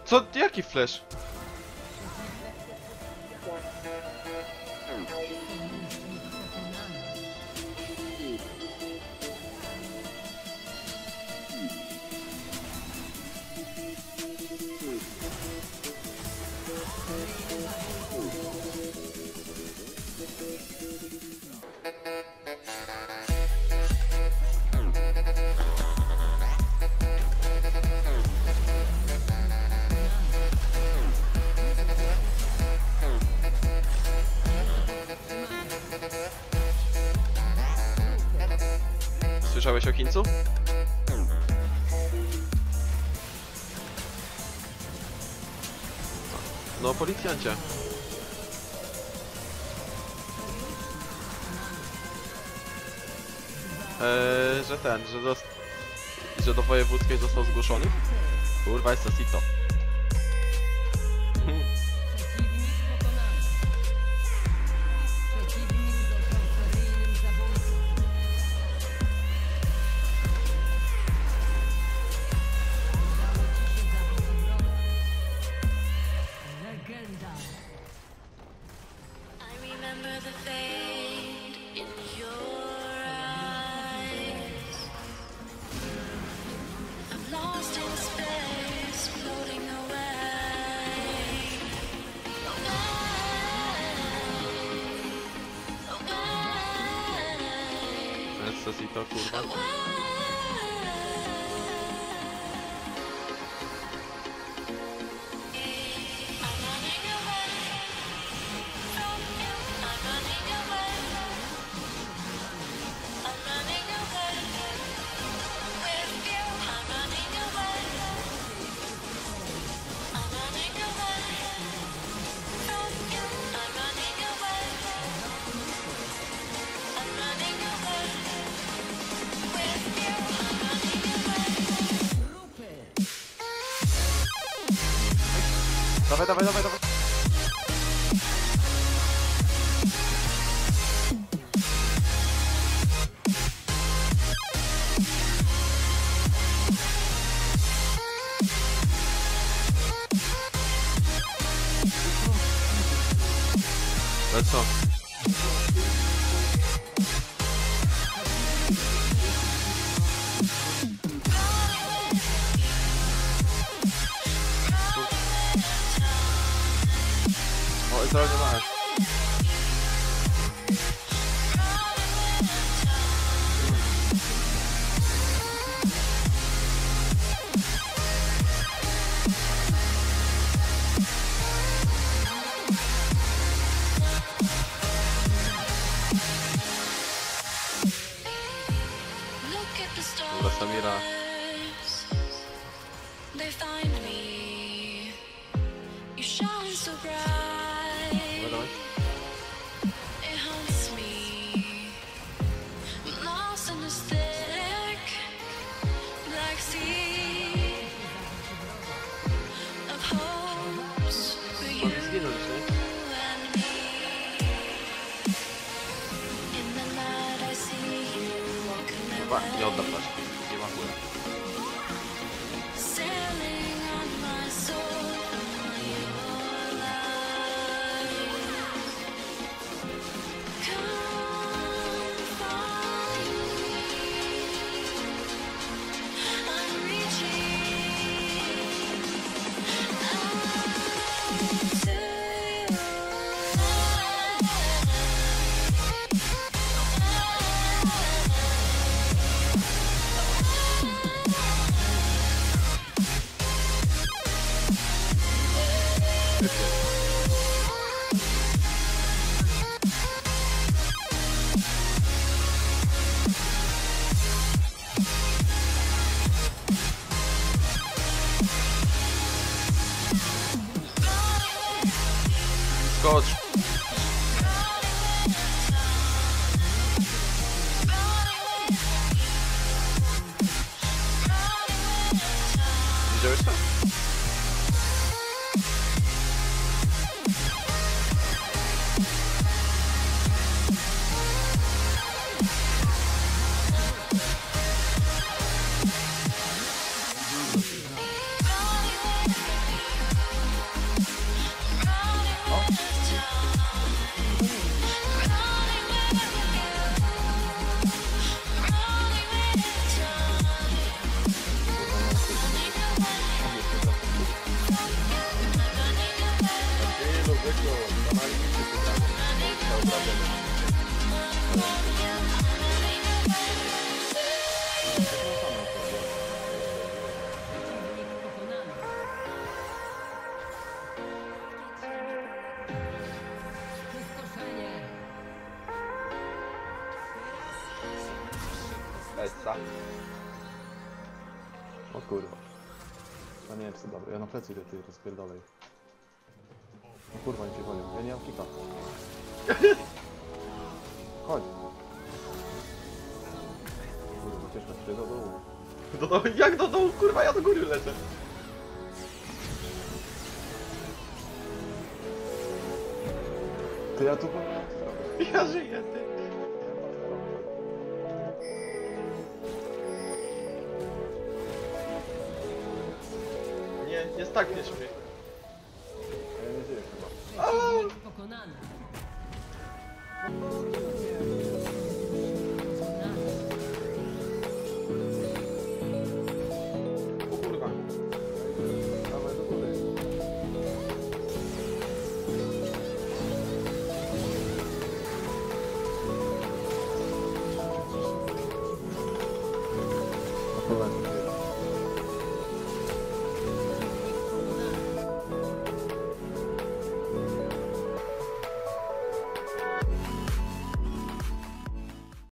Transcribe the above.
Co? Jaki flash? Słyszałeś o Chińcu? No, policjancie. Że do wojewódzkiej został zgłoszony. Kurwa, jest to sito. Sito, kurwa. Dawaj, dawaj, dawaj, dawaj. Ale co? O, to nie masz. Dobra, Samira. Dawaj, dawaj. Mogę zginąć, nie? Chyba nie oddam paczki, nie ma chuja. Skocz. Widziałeś to? Dobra. O kurwa. No nie wiem, co dobre. Ja na plecy idę, ty rozpierdolej. O kurwa, nie cię gonią. Ja nie mam kika. Chodź. Kurwa, ciężko, ty do dołu. Do dołu, jak do dołu, kurwa, ja do góry lecę. Ty, ja tu... Ja żyję, ty. Nie stakniesz mnie. Ja nie żyję chyba. Przeciwnik pokonany. O kurwa. Dawaj do góry. O kurwa,